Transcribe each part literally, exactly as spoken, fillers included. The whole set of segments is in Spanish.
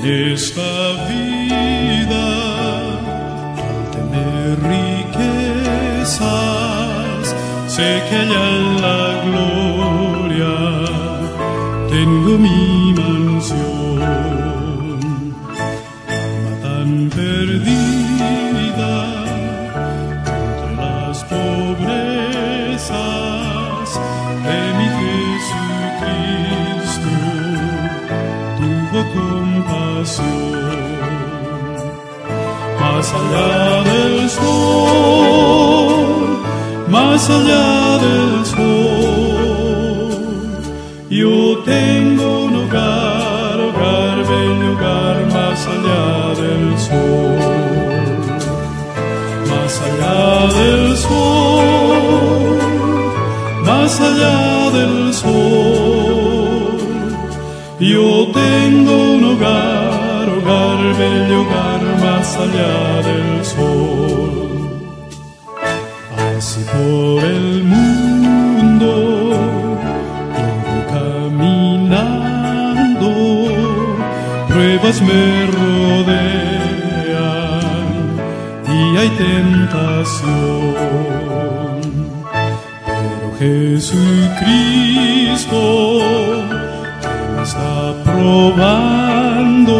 esta vida, al tener riquezas, sé que allá en la gloria tengo mi mansión. Alma tan perdida entre las pobrezas de mi Jesucristo, tuvo compasión. Más allá del sol, más allá del sol, yo tengo un hogar, hogar, bello hogar, más allá del sol. Más allá del sol, más allá del sol, yo tengo un hogar, hogar, bello hogar, más allá del sol. Así por el mundo yo voy caminando, pruebas me rodean y hay tentación, pero Jesucristo me está probando,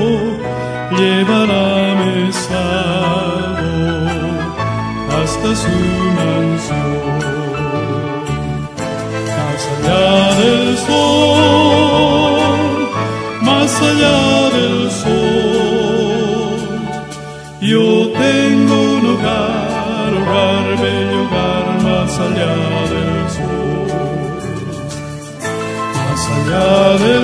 llevarme salvo hasta su mansión. Más allá del sol, más allá del sol, yo tengo un hogar, hogar, bello hogar, más allá del sol. Más allá del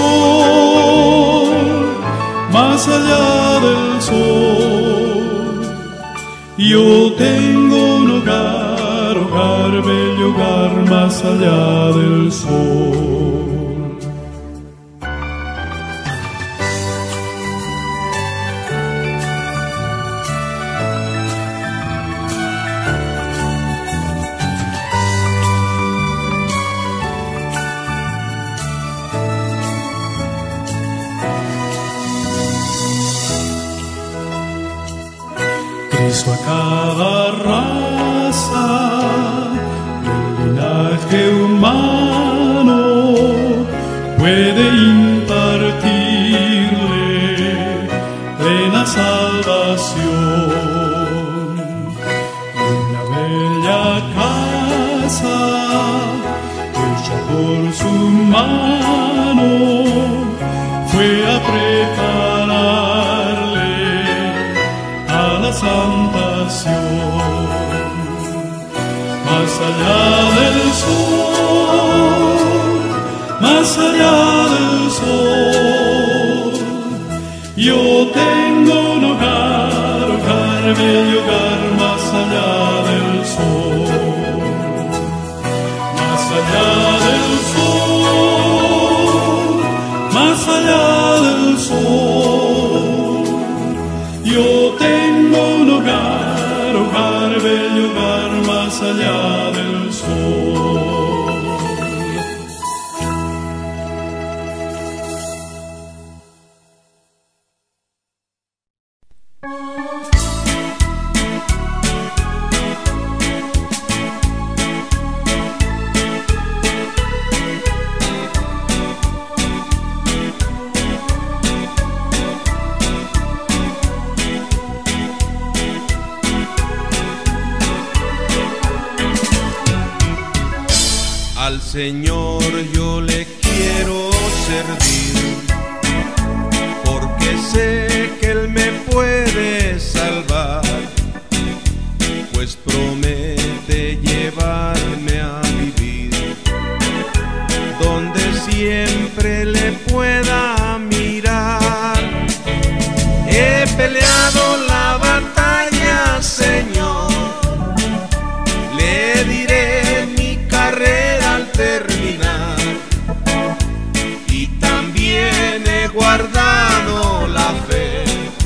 sol, más allá del sol, yo tengo un hogar, hogar, bello hogar, más allá del sol. Cristo a cada raza del linaje humano puede impartirle plena salvación. Una bella casa hecha por su mano fue a prepararle a la salvación. Más allá del sol, más allá del sol, yo tengo un hogar, hogar, bello hogar, más allá del sol. Más allá del sol, más allá del sol, yo tengo un hogar, hogar, bello hogar, más allá del sol. Al Señor yo le quiero servir, porque sé que Él me puede salvar, pues promete llevarme a vivir donde siempre le pueda mirar. He peleado la batalla, Señor, le diré mi carrera al terminar, y también he guardado la fe.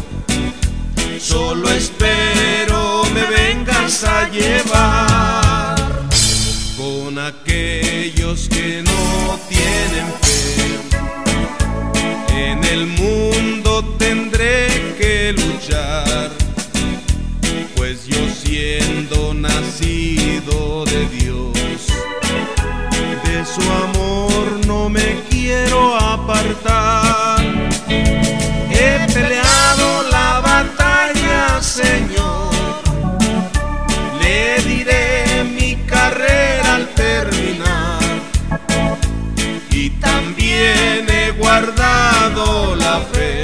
Solo espero me vengas a llevar con aquellos que no tienen fe. siendo nacido de Dios, de su amor no me quiero apartar. He peleado la batalla, Señor, le diré mi carrera al terminar, y también he guardado la fe.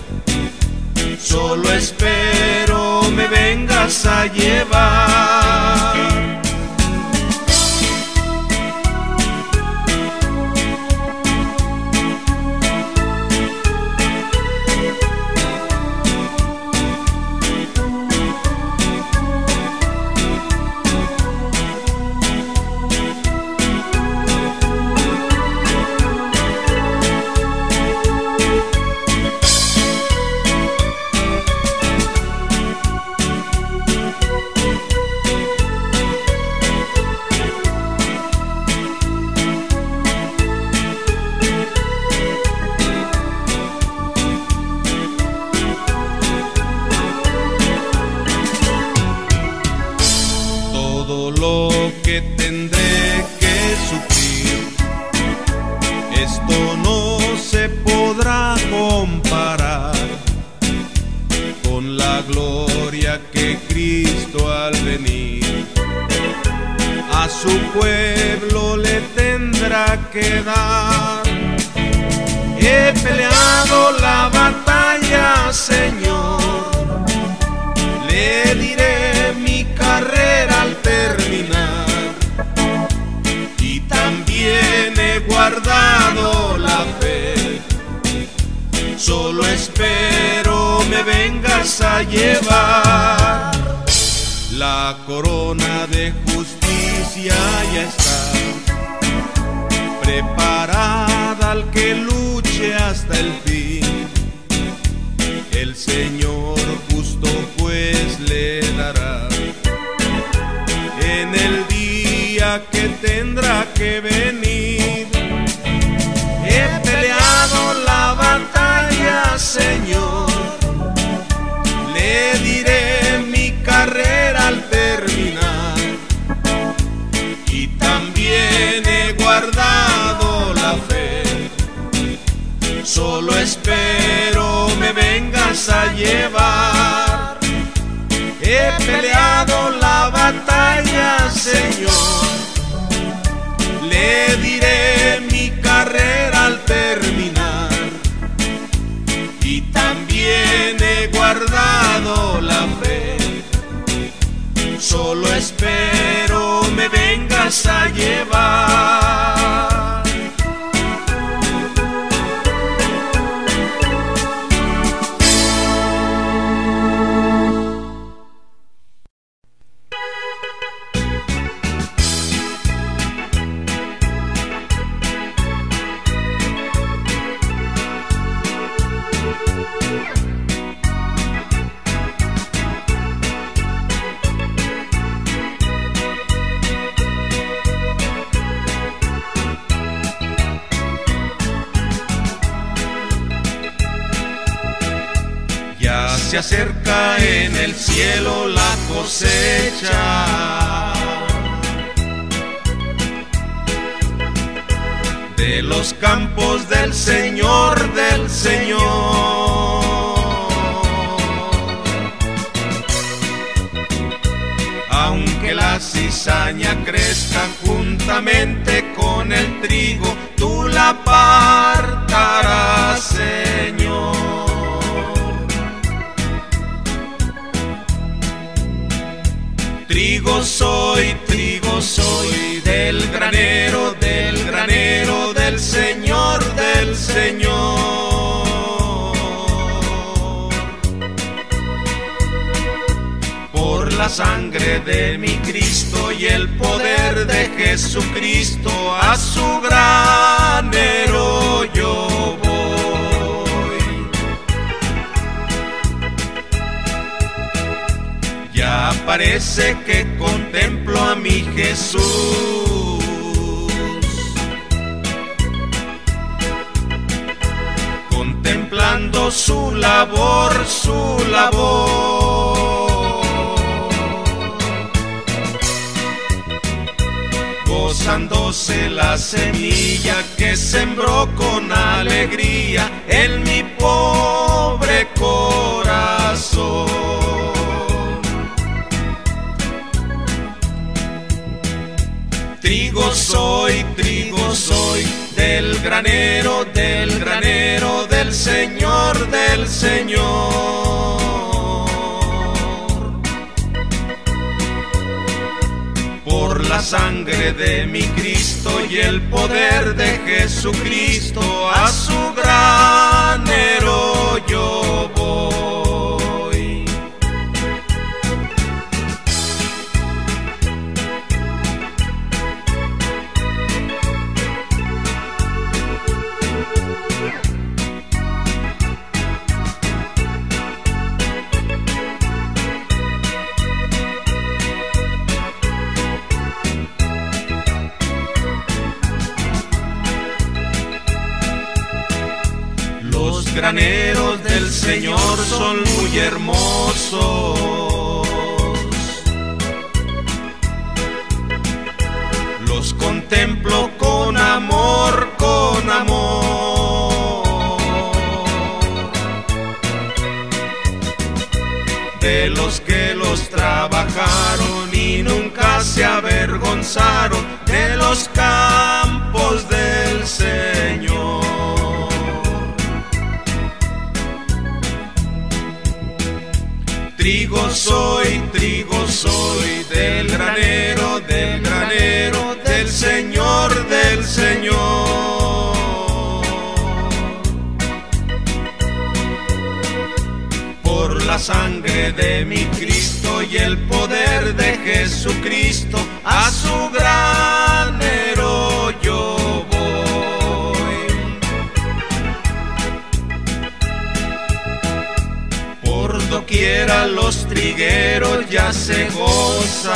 Solo espero me vengas a llevar. Todo lo que tendré que sufrir, esto no se podrá comparar con la gloria que Cristo al venir a su pueblo le tendrá que dar. He peleado la batalla, Señor, le diré mi carrera al terminar, y también he guardado la fe. Solo espero me vengas a llevar. La corona de justicia ya está preparada al que luche hasta el fin. El Señor justo pues le dará en el día que tendrá que venir. He peleado la batalla, Señor, le diré mi carrera al terminar, y también he guardado la fe. Solo espero me vengas a llevar. He peleado la batalla, Señor, le diré mi carrera al terminar, y también he guardado la fe. Solo espero me vengas a llevar. Se acerca en el cielo la cosecha de los campos del Señor, del Señor. Aunque la cizaña crezca juntamente con el trigo, tú la apartarás, Señor. Trigo soy, trigo soy, del granero, del granero, del Señor, del Señor. Por la sangre de mi Cristo y el poder de Jesucristo, a su granero yo voy. Ya parece que contemplo a mi Jesús, contemplando su labor, su labor. gozándose la semilla que sembró con alegría en mi pobre corazón. Trigo soy, trigo soy, del granero, del granero, del Señor, del Señor. Por la sangre de mi Cristo y el poder de Jesucristo, a su granero yo voy. Los graneros del Señor son muy hermosos, los contemplo con amor, con amor. De los que los trabajaron y nunca se avergonzaron de los campos del Señor. Trigo soy, trigo soy, del granero, del granero, del Señor, del Señor. Por la sangre de mi Cristo y el poder de Jesucristo, a su granero yo voy. Por doquiera los trigueros ya se gozan,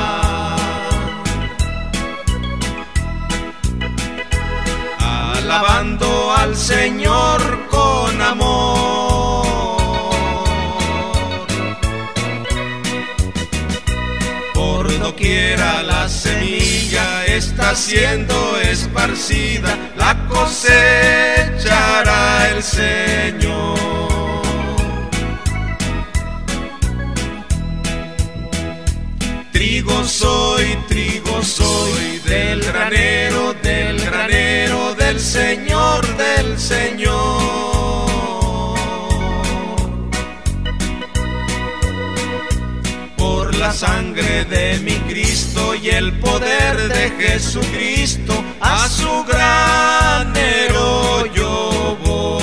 alabando al Señor con amor. Por doquiera la semilla está siendo esparcida, la cosechará el Señor. Trigo soy, trigo soy, del granero, del granero, del Señor, del Señor. Por la sangre de mi Cristo y el poder de Jesucristo, a su granero yo voy.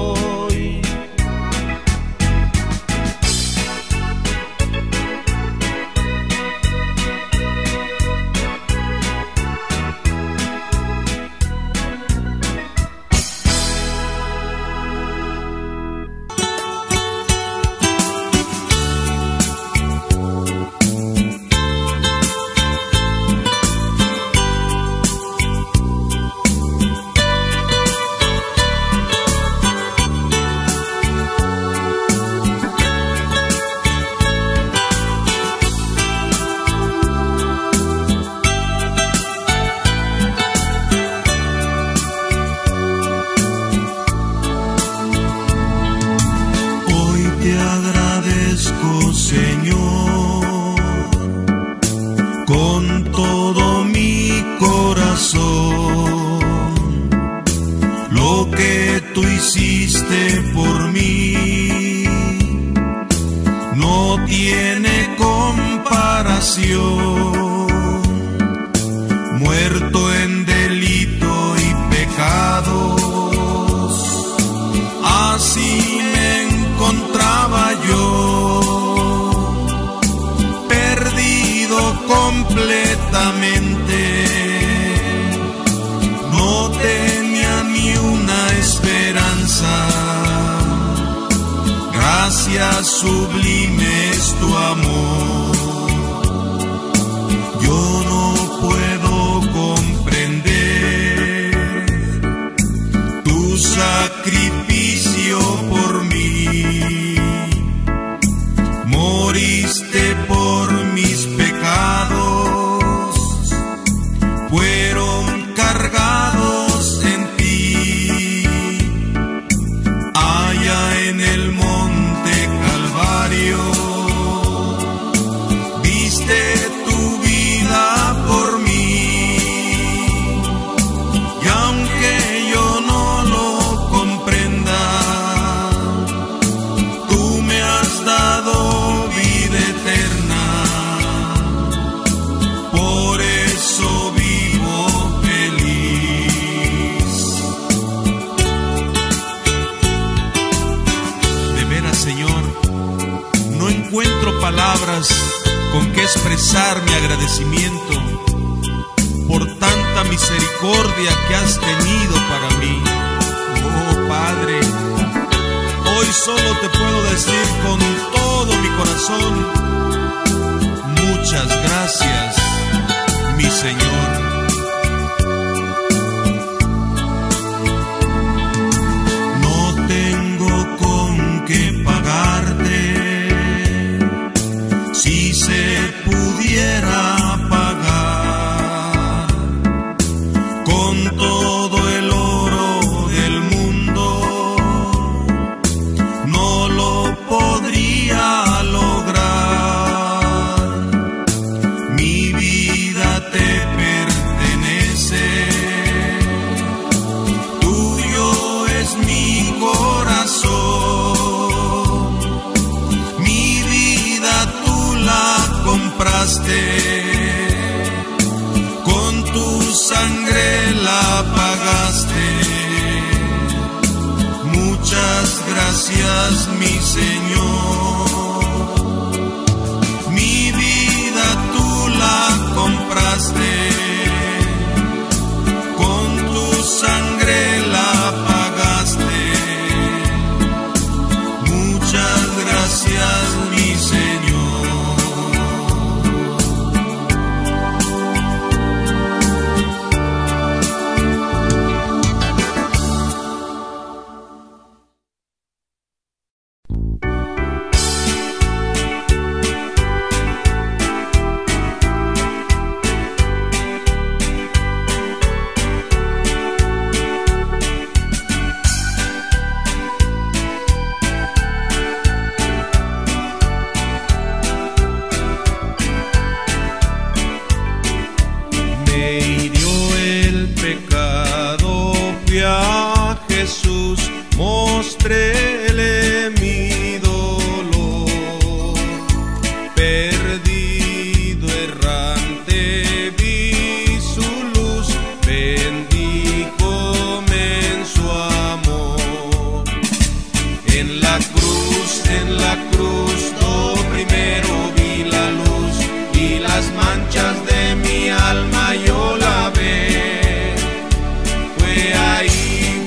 Muerto en delito y pecados, así me encontraba yo, perdido completamente, no tenía ni una esperanza. Gracias sublime es tu amor. Yo no puedo comprender tu sacrificio por mí. Moriste por mis pecados, pues expresar mi agradecimiento por tanta misericordia que has tenido para mí. Oh Padre, hoy solo te puedo decir con todo mi corazón, muchas gracias, mi Señor. No tengo con qué pagarte, si se pudiera pagar con todo el oro del mundo, no lo podría lograr. Mi vida te pertenece, tuyo es mi corazón. Mi vida tú la compraste, con tu sangre la pagaste. Muchas gracias, mi Señor. Mi vida tú la compraste, con tu sangre la pagaste. Muchas gracias, mi Señor. Mostréle mi dolor, perdido errante vi su luz, bendíjome en su amor. En la cruz, en la cruz, yo primero vi la luz y las manchas de mi alma yo lavé. Fue ahí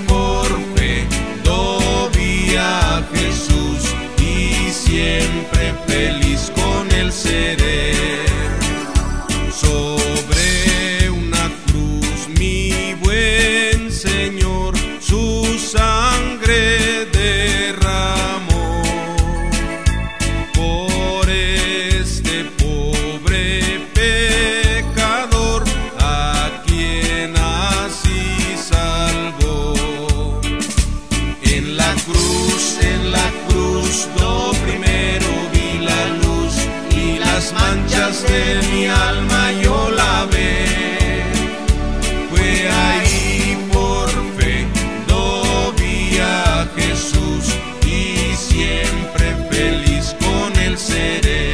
Jesús y siempre feliz con él seré. Sobre una cruz mi buen Señor su sangre derramó por este pobre pecador a quien así salvó. En la cruz, en la cruz, yo primero vi la luz y las manchas de mi alma yo lavé. Fue ahí por fe, yo vi a Jesús y siempre feliz con él seré.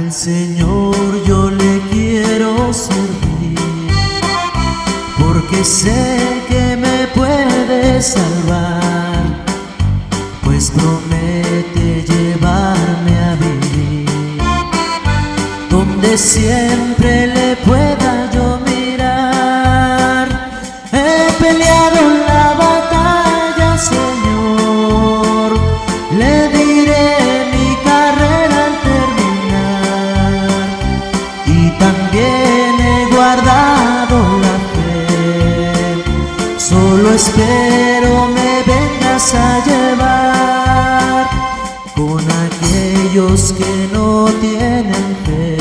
Al Señor yo le quiero servir, porque sé que me puede salvar, pues promete llevarme a vivir donde siempre le pueda yo mirar. He peleado la batalla, Señor, le diré mi carrera al terminar, y también he guardado la fe. Solo espero me vengas a llevar con aquellos que no tienen fe.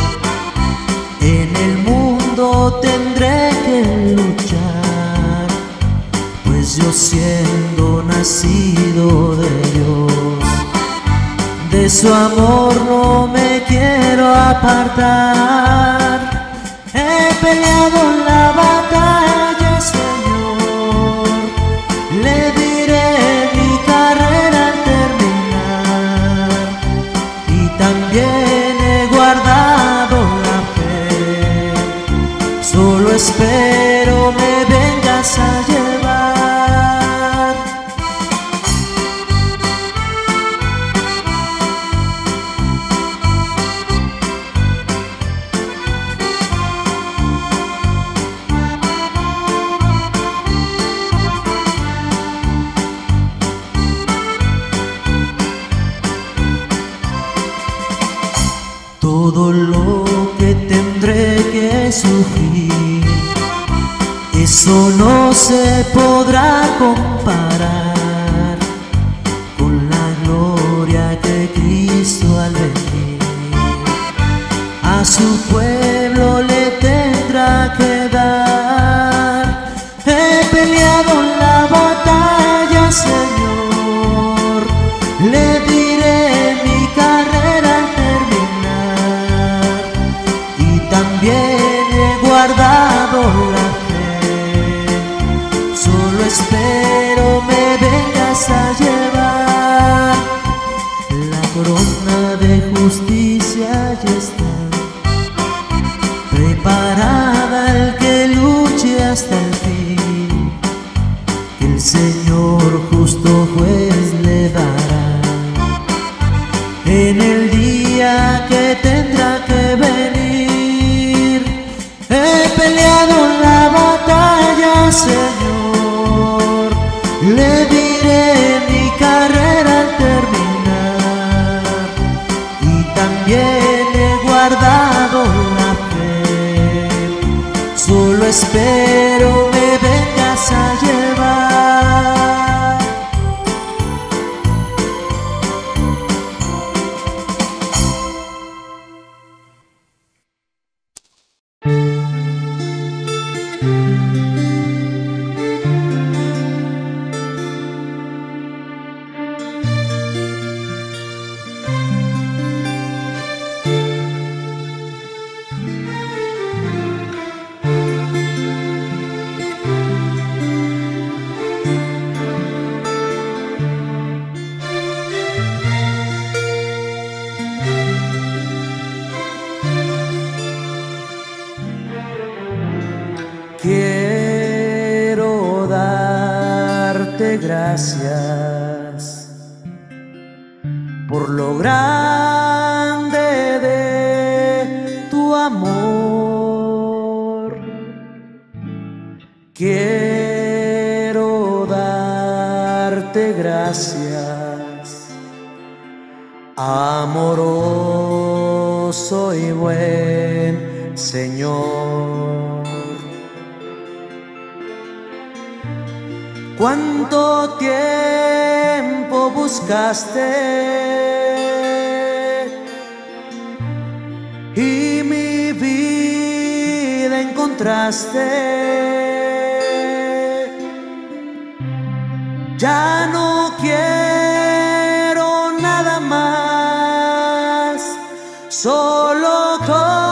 En el mundo tendré que luchar, pues yo siendo nacido de Dios, de su amor no me quiero apartar. He peleado la batalla, Señor, le diré mi carrera al terminar, y también he guardado la fe. Solo espero me vengas a llevar. Todo lo que tendré que sufrir, eso no se podrá comparar con la gloria que Cristo al venir a su pueblo le tendrá que dar. He peleado la batalla, Señor, le diré mi carrera al terminar, y también he guardado la fe. Solo espero me vengas a llevar. La corona de justicia ya está preparada al que luche hasta el fin, que el Señor justo juez le dará en el día que tendrá que venir. He peleado la batalla, Señor, le diré mi carrera al terminar, y también he guardado la fe. Solo espero me vengas a llevar. Quiero darte gracias por lo grande de tu amor. Quiero darte gracias, amoroso y buen Señor. ¿Cuánto tiempo buscaste y mi vida encontraste? Ya no quiero nada más, solo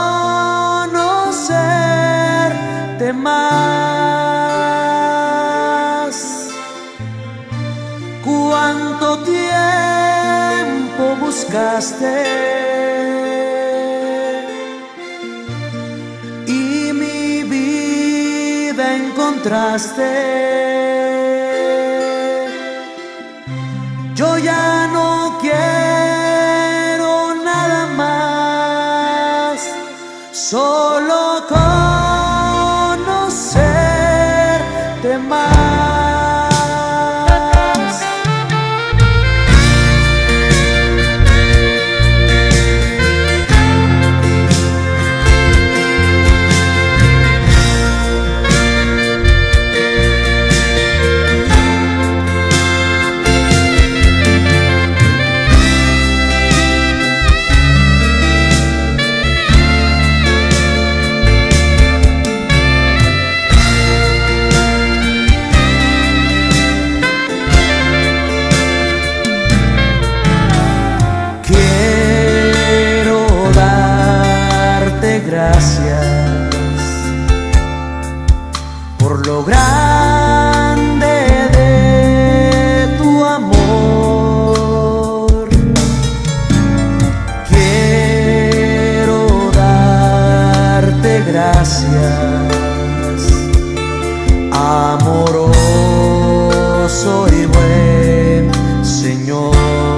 conocerte más. ¿Cuánto tiempo buscaste encontraste. Yo ya no quiero nada más, solo conocerte más. Gracias por lo grande de tu amor. Quiero darte gracias, amoroso y buen Señor.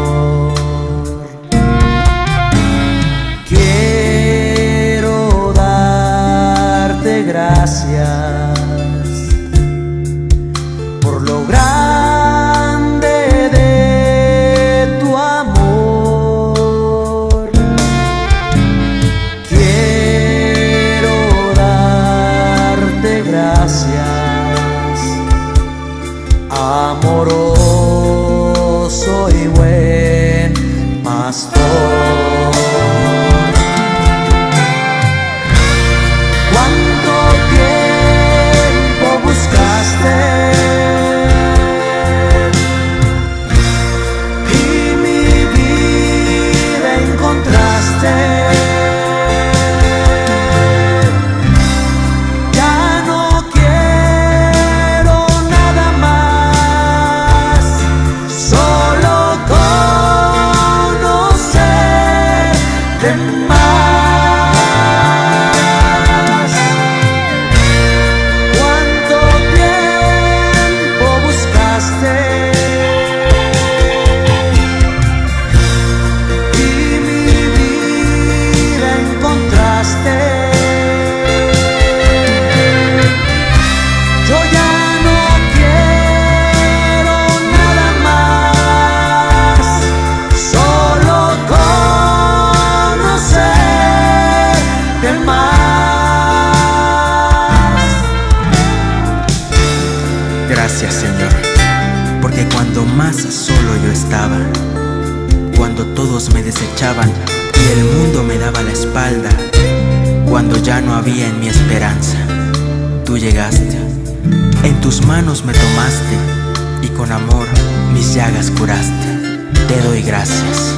Gracias por lo grande de tu amor. Quiero darte gracias, amoroso y buen pastor. Gracias, Señor, porque cuando más solo yo estaba, cuando todos me desechaban y el mundo me daba la espalda, cuando ya no había en mi esperanza, tú llegaste, en tus manos me tomaste y con amor mis llagas curaste. Te doy gracias.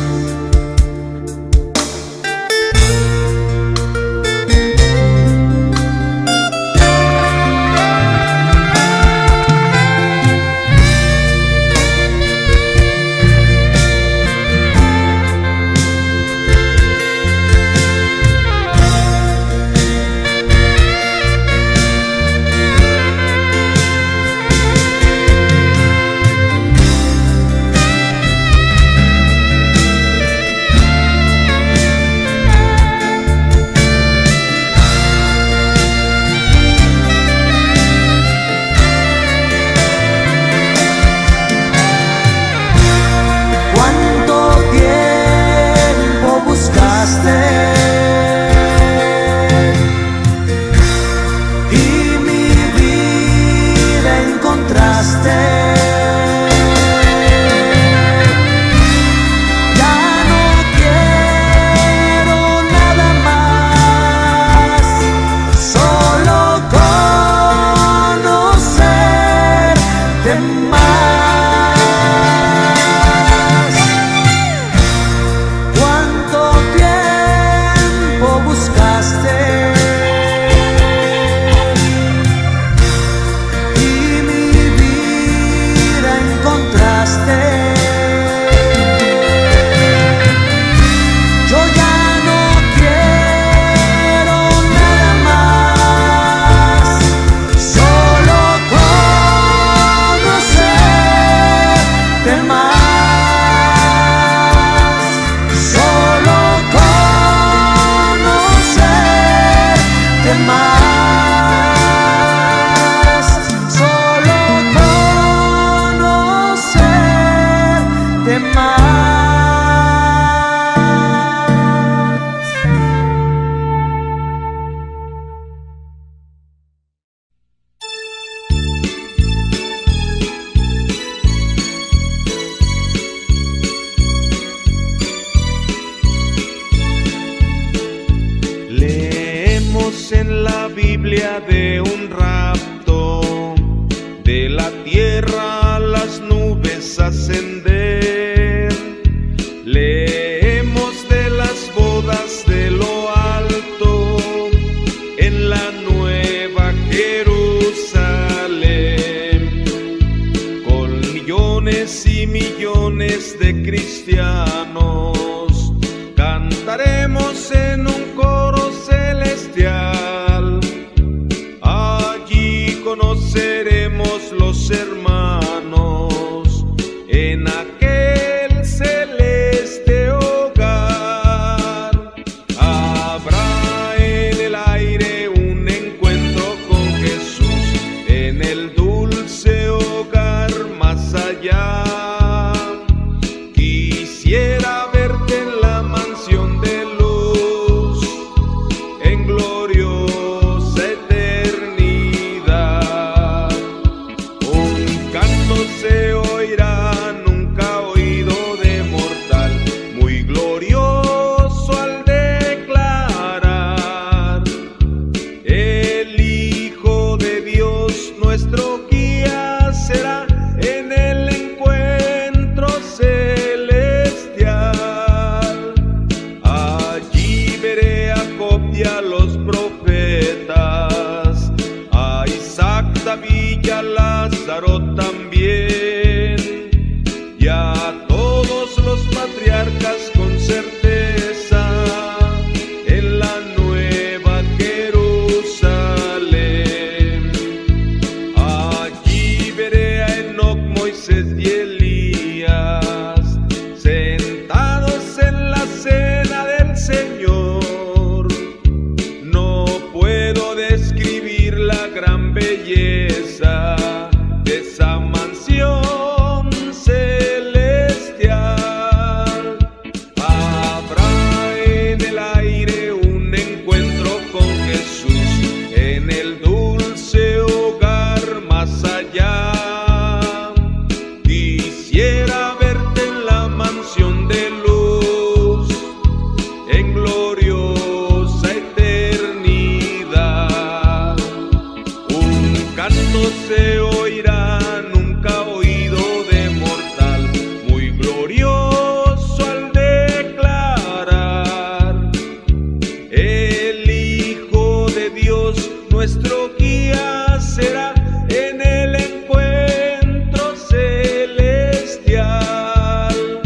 en la Biblia de un rapto, de la tierra a las nubes ascender. Leemos de las bodas de lo alto en la nueva Jerusalén, con millones y millones de cristianos. Cantaremos en un coro celestial, allí conoceremos los hermanos en aquel celeste hogar. Habrá en el aire un encuentro con Jesús en el dulce hogar más allá. Quisiera verte en la mansión de luz, en gloriosa eternidad. Un canto se oirá nunca oído de mortal, muy glorioso al declarar: el Hijo de Dios nuestro guía será en el encuentro celestial. Allí veré a Job y a los profetas, a Isaac, David y a Lázaro también, y a todos los patriarcas con certeza en la nueva Jerusalén. Allí veré a Enoc, Moisés y Elías sentados en la cena del Señor. No puedo describir la gran belleza de esa mansión celestial. Habrá en el aire un encuentro con Jesús en el dulce hogar más allá. Quisiera verte en la mansión de luz, en gloriosa eternidad. Un canto se oirá nunca oído de mortal, muy glorioso al declarar: el Hijo de Dios nuestro guía será en el encuentro celestial.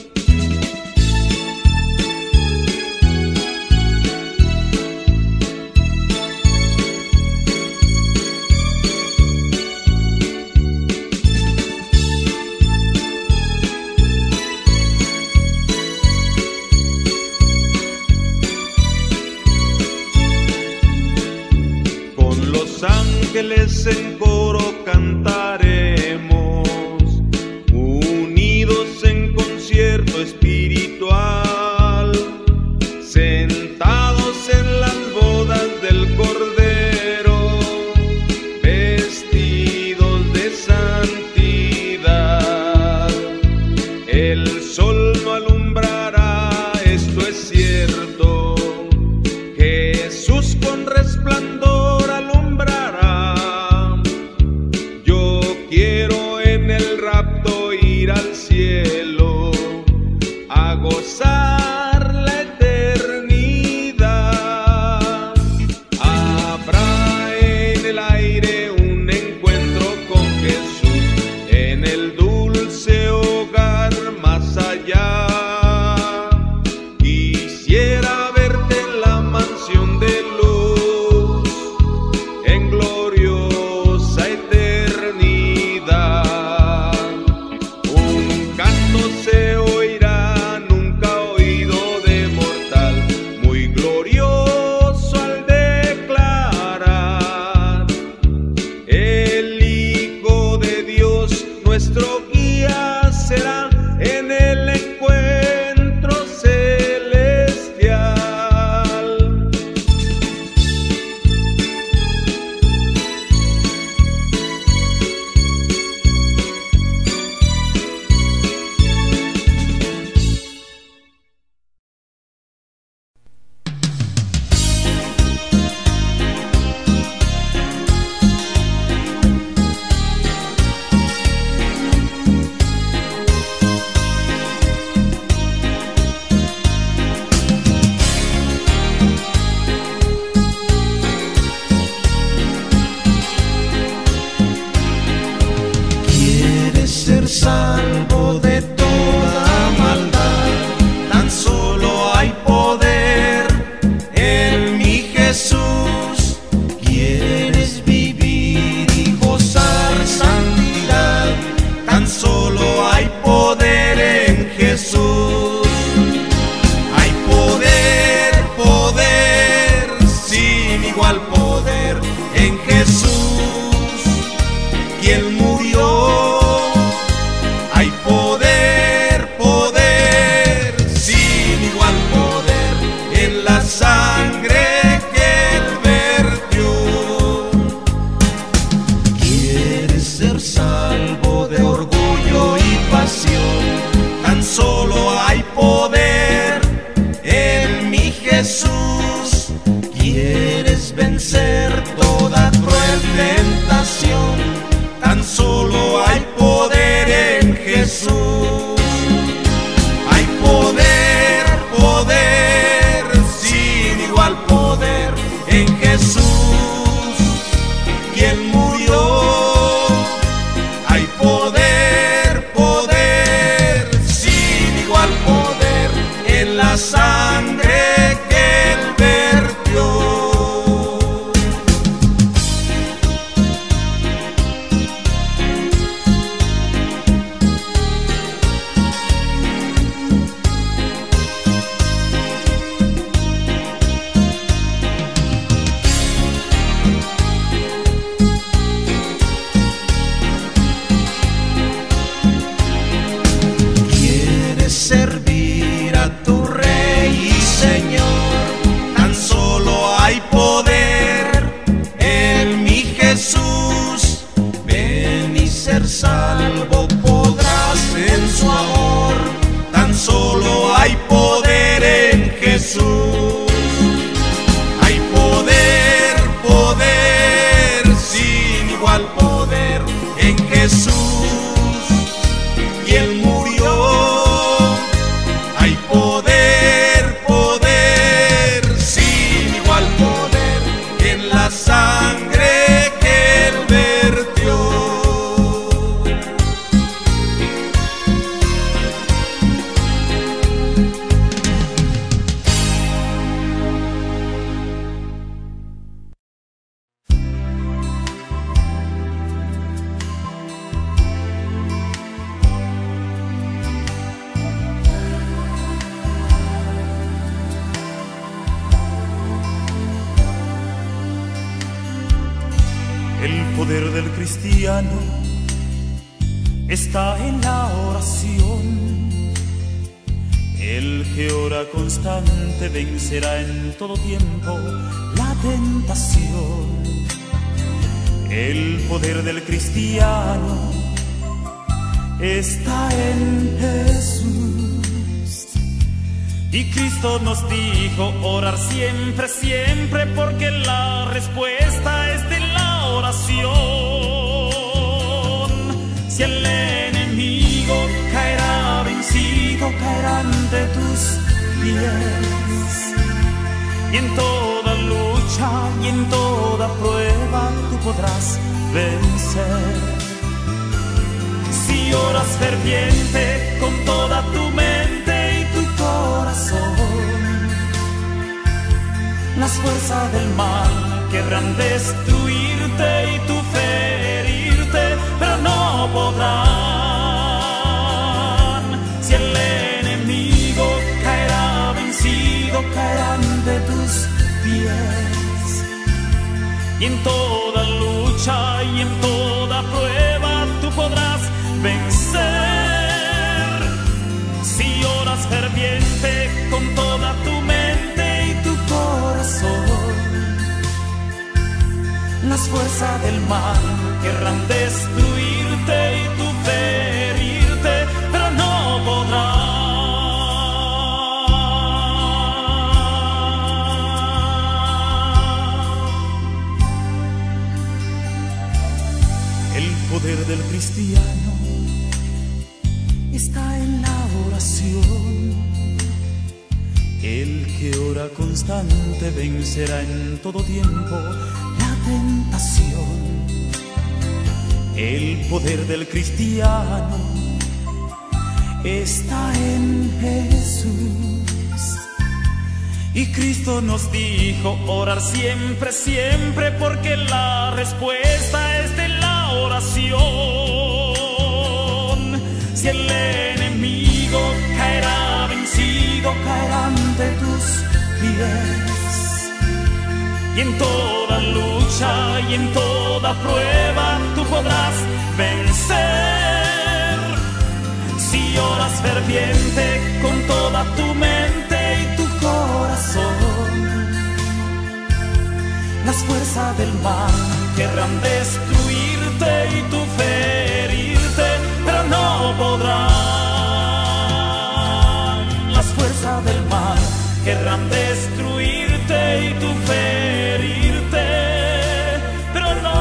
Con los ángeles en coro cantaremos, unidos en concierto espiritual, sentados en las bodas del Cordero, vestidos de santidad. El sol no alumbrará, esto es cierto, Jesús con resplandor alumbrará. Yo quiero en el rapto ir al cielo a gozar la eternidad. Habrá en el aire un encuentro con Jesús en el dulce hogar más allá. Quisiera verte en la mansión de luz, en gloriosa eternidad. Un canto se oirá nunca oído de mortal, muy glorioso al declarar: el Hijo de Dios nuestro ¿Quieres ser salvo de toda maldad? Tan solo hay poder en mi Jesús. ¿Quieres vivir y gozar santidad? Tan solo hay poder en Jesús. Hay poder, poder, sin igual poder en Jesús, quien murió. Hay poder, poder, sin igual poder en la sangre que Él vertió. ¿Quieres ser salvo de orgullo y pasión? Tan solo hay poder en mi Jesús. ¿Quieres vencer toda cruel tentación? Tan solo hay poder en Jesús. Hay poder, poder, sin igual poder en Jesús, quien murió. Hay poder, poder, sin igual poder en la sangre que Él vertió. ¿Quieres servir a tu Rey y Señor? Tan solo hay poder en mi Jesús. Ven y ser salvo podrás en su amor. Tan solo hay poder en Jesús. Hay poder, poder, sin igual poder en Jesús, quien murió. Hay poder, poder, sin igual poder en la sangre que Él vertió. El poder del cristiano está en la oración. El que ora constante vencerá en todo tiempo la tentación. El poder del cristiano está en Jesús. Y Cristo nos dijo orar siempre, siempre, porque la respuesta es de la oración. Si el enemigo caerá vencido, caerá ante tus pies. Y en toda lucha y en toda prueba tú podrás vencer. Si oras ferviente con toda tu mente y tu corazón, las fuerzas del mal querrán destruirte y tu fe herirte, pero no podrán. Si el enemigo caerá vencido, caerá ante tus pies. Y en toda lucha y en toda prueba tú podrás vencer. Si oras ferviente con toda tu mente y tu corazón, las fuerzas del mal querrán destruirte y tu fe herirte, pero no podrán. El poder del cristiano está en la oración. El que ora constante vencerá en todo tiempo la tentación. El poder del cristiano está en Jesús. Y Cristo nos dijo orar siempre, siempre, porque la respuesta es de la oración. Si el enemigo caerá vencido, caerá ante tus pies. Y en toda lucha y en toda prueba tú podrás vencer. Si oras ferviente con toda tu mente y tu corazón, las fuerzas del mal querrán destruirte y tú ferirte, pero no podrán. Las fuerzas del mal querrán destruirte y tú ferirte, pero no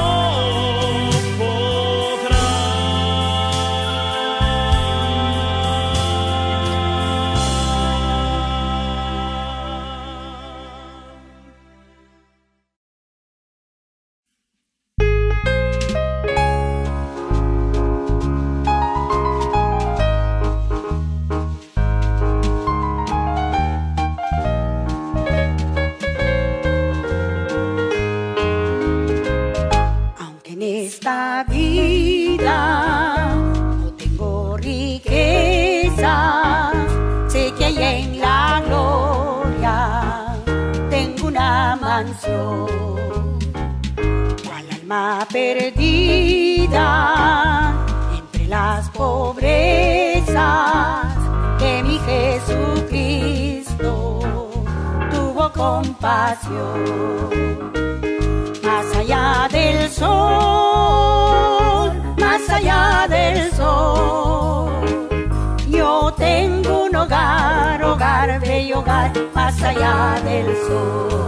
cual alma perdida entre las pobrezas de mi Jesucristo tuvo compasión. Más allá del sol, más allá del sol, yo tengo un hogar, hogar, bello hogar, más allá del sol.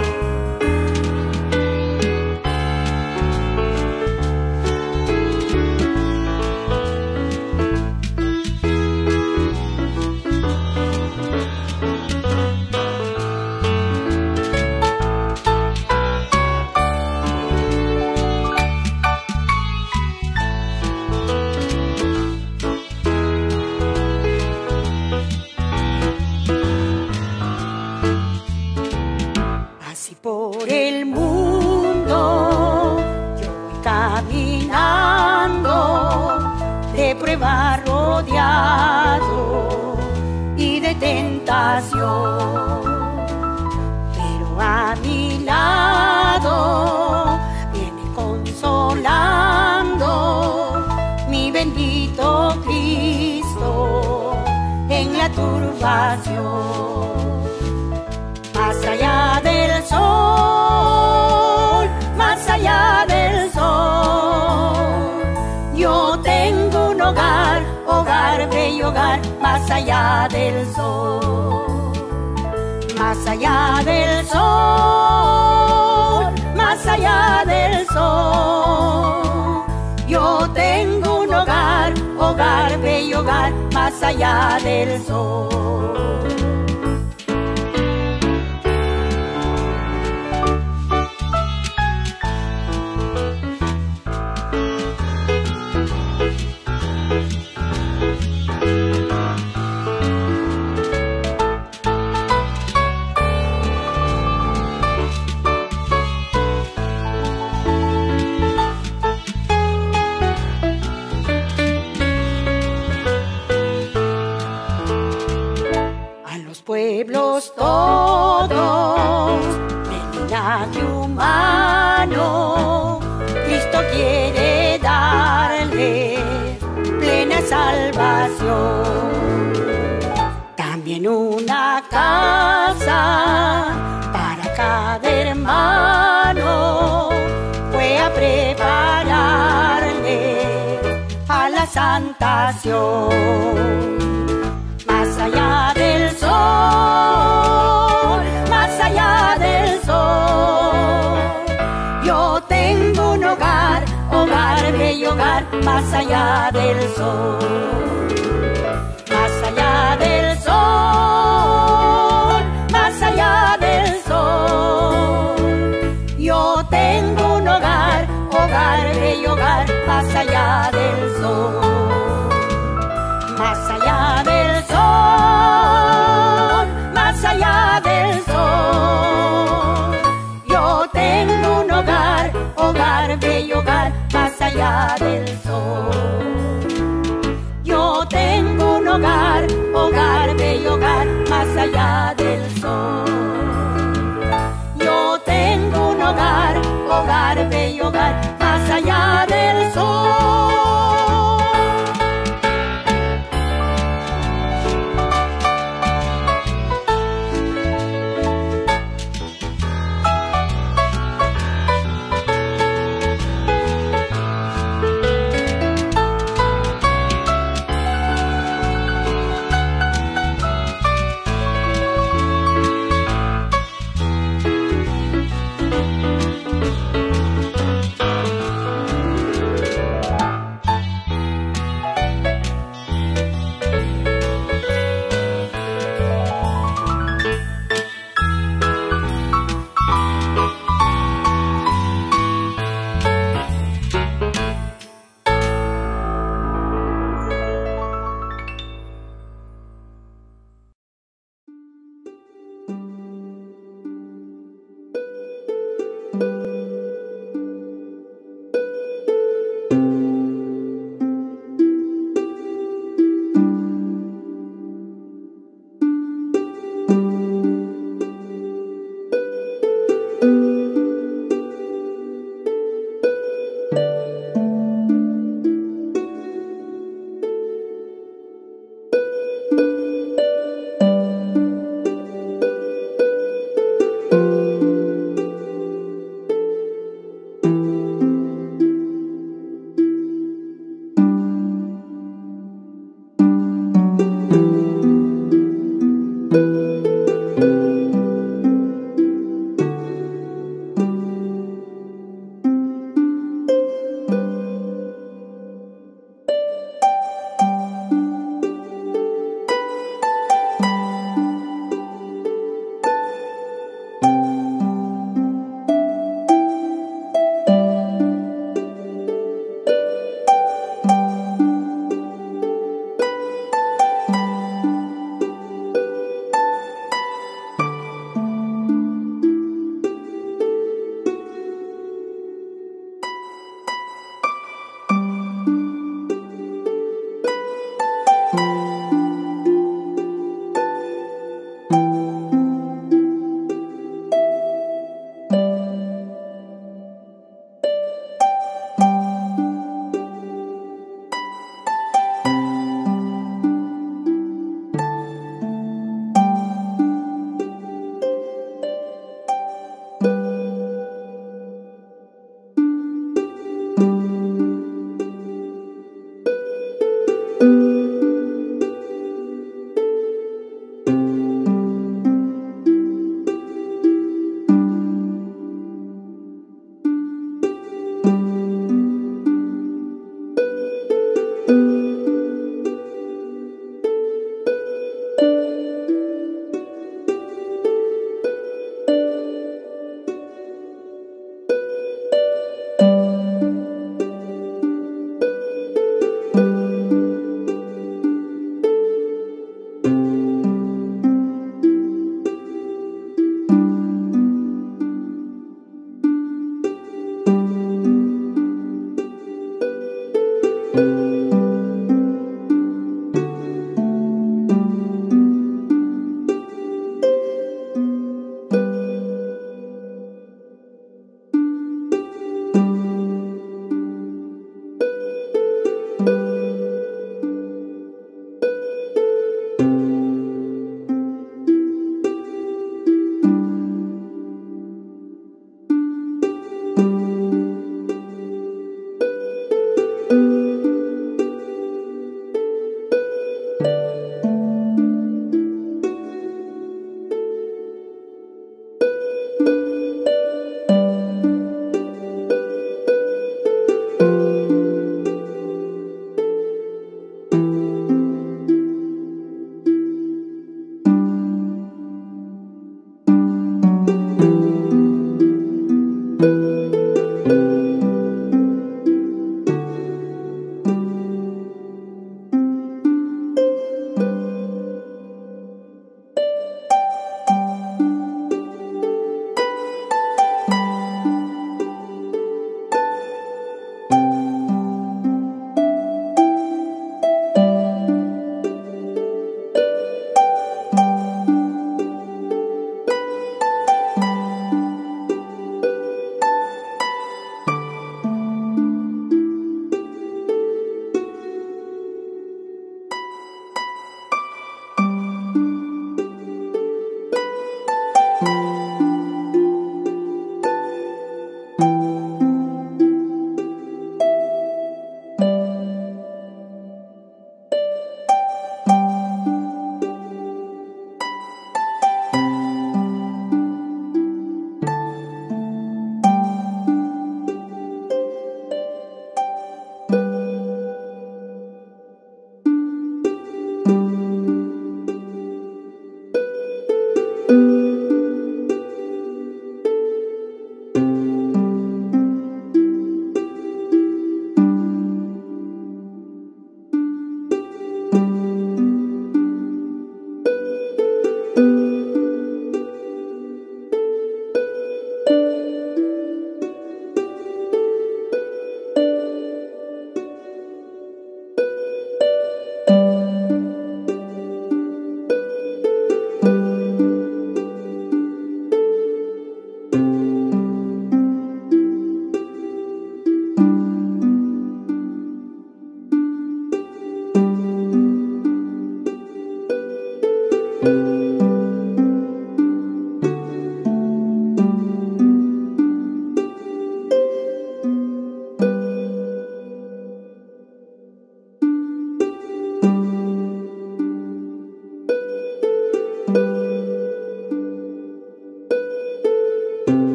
Por el mundo yo voy caminando, de prueba rodeado y de tentación, pero a mi lado viene consolando mi bendito Cristo en la turbación. Más allá del sol, más allá del sol, yo tengo un hogar, hogar, bello hogar, más allá del sol. Más allá del sol, más allá del sol, yo tengo un hogar, hogar, bello hogar, más allá del sol. Pueblos todos de linaje humano, Cristo quiere darles plena salvación. También una casa para cada hermano fue a prepararle a la santación. Más allá del sol, más allá del sol, yo tengo un hogar, hogar, bello hogar, más allá del sol. Más allá del sol, más allá del sol, yo tengo un hogar, hogar, bello hogar, más allá del sol, más allá del sol, más allá del sol. Yo tengo un hogar, hogar, bello hogar, más allá del sol. Yo tengo un hogar, hogar, bello hogar, más allá del sol. Yo tengo un hogar, hogar, bello hogar, más allá del sol.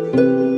Thank you.